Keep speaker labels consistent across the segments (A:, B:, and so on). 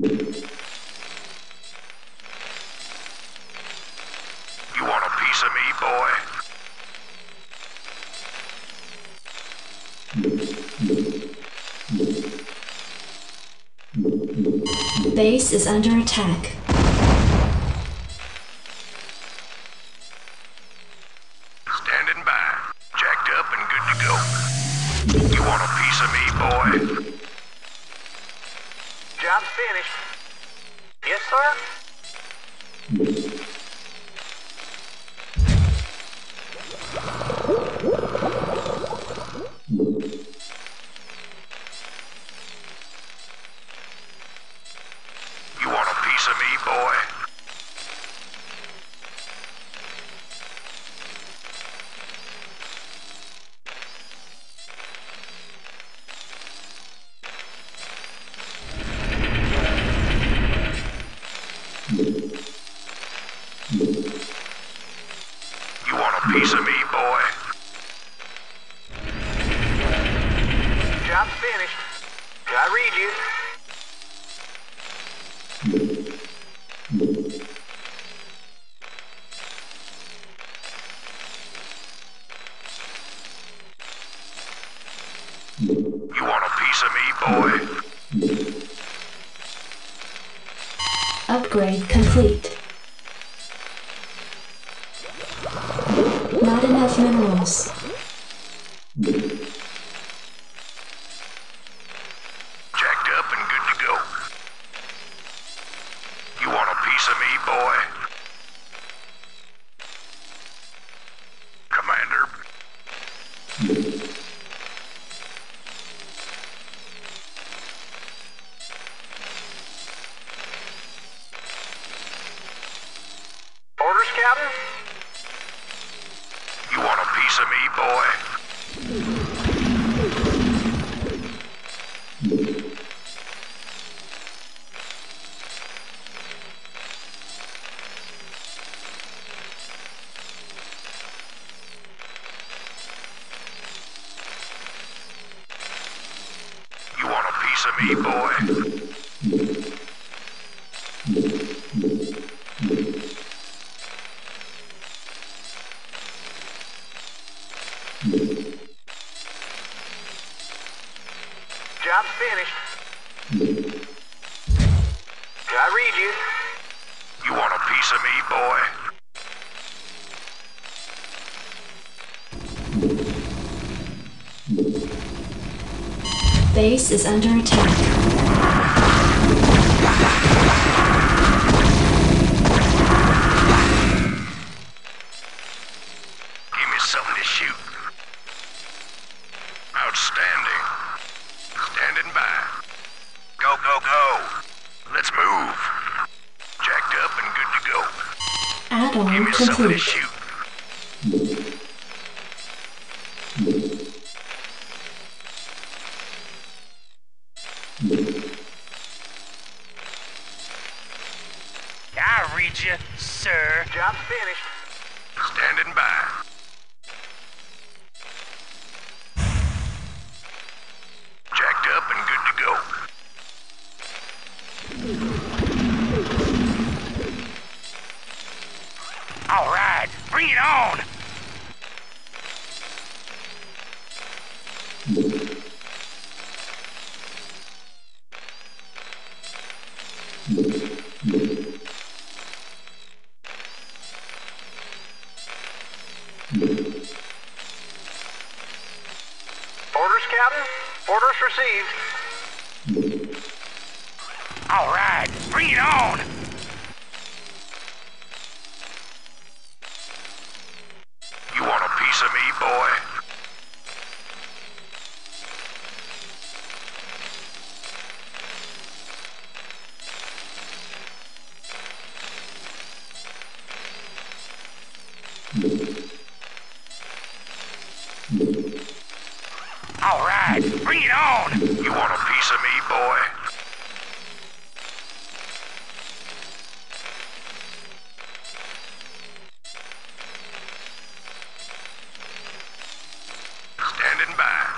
A: You want a piece of me, boy?
B: Base is under attack.
A: Standing by. Jacked up and good to go. You want a piece of me, boy?
C: Job's finished. Yes, sir?
A: You want a piece of me, boy? You want a piece of me, boy?
C: Job's finished. I read you.
A: You want a piece of me, boy?
B: Upgrade complete. Not enough minerals.
A: Jacked up and good to go. You want a piece of me, boy? Commander.
C: Orders, Captain?
A: You want a piece of me, boy? You want a piece of me, boy?
C: Job's finished. I read you.
A: You want a piece of me, boy?
B: Base is under attack.
A: Give me something to shoot. Outstanding. Standing by. Go, go, go. Let's move. Jacked up and good to go. Give
B: Add-on
A: me something to
B: complete.
A: shoot.
D: I read you, sir.
C: Job's finished.
A: Standing by. Jacked up and good to go.
D: All right, bring it on.
C: Orders, Captain? Orders received.
D: All right, bring it on.
A: You want a piece of me, boy?
D: All right, bring it on.
A: You want a piece of me, boy? Standing by.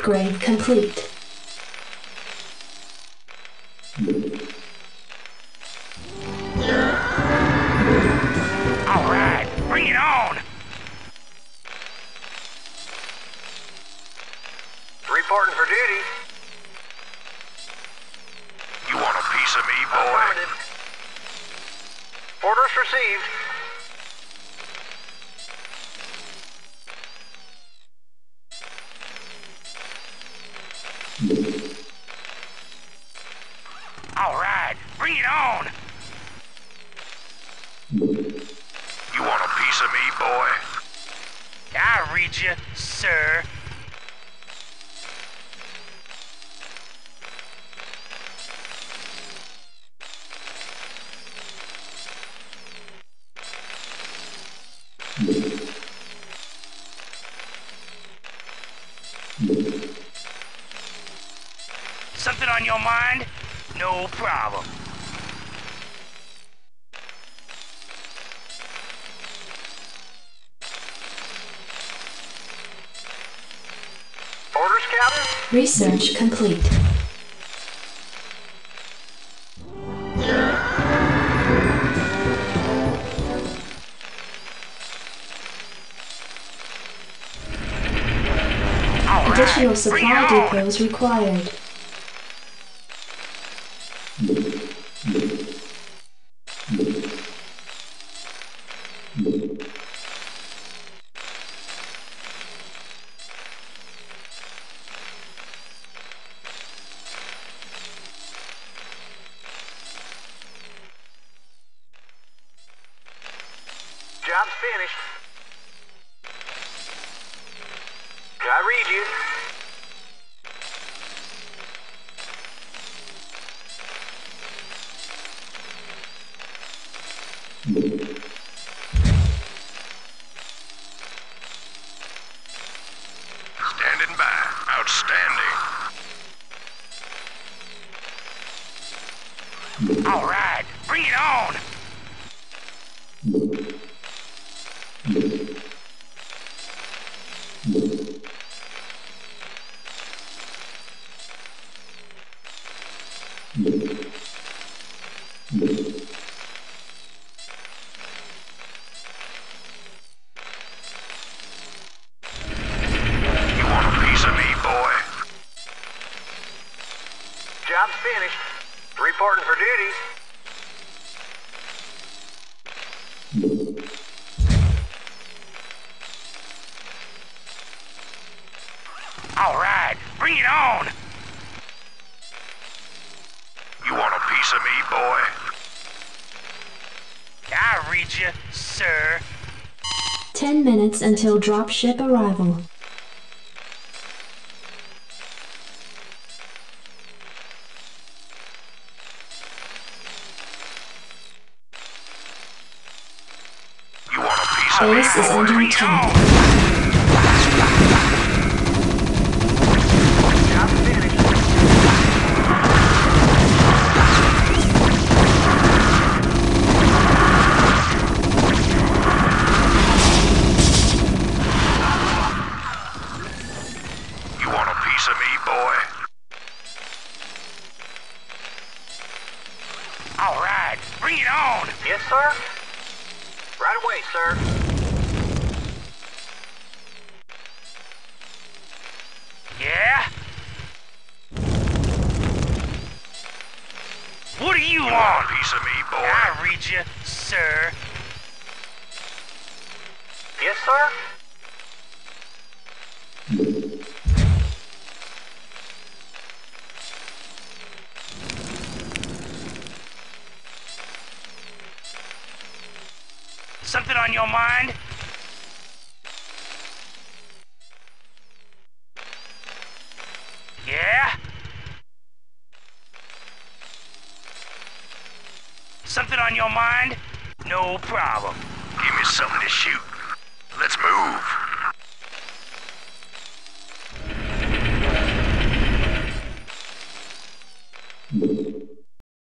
B: Upgrade complete.
D: All right, bring it on.
C: Reporting for duty.
A: You want a piece of me, boy?
C: Affirmative. Orders received.
D: All right, bring it on.
A: You want a piece of me, boy?
D: I read you, sir. Something on your mind? No problem.
C: Orders, Captain?
B: Research complete.
D: All right,
B: Additional
D: bring
B: supply
D: it on.
B: depots required.
C: Job's finished. I read you.
A: Standing by. Outstanding.
D: All right, bring it on.
A: You want a piece of me, boy?
C: Job's finished. Reporting for duty.
D: All right, bring it on.
A: You want a piece of me, boy?
D: I read you, sir.
B: 10 minutes until dropship arrival.
A: You want a piece of me,
B: Base is
A: boy?
B: under
D: Bring it
B: attack.
D: on.
C: Job's finished.
A: You want a piece of me, boy?
D: All right, bring it on.
C: Yes, sir. Right away, sir.
D: Yeah? What do you
A: You want
D: want?
A: a piece of me, boy?
D: I read you, sir.
C: Yes, sir.
D: Something on your mind? Yeah? Something on your mind? No problem.
A: Give me something to shoot. Let's move.